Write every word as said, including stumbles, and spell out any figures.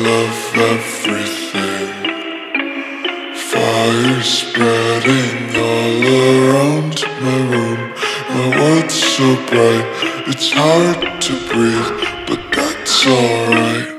of everything. Fire spreading all around my room. My world's so bright, it's hard to breathe, but that's alright.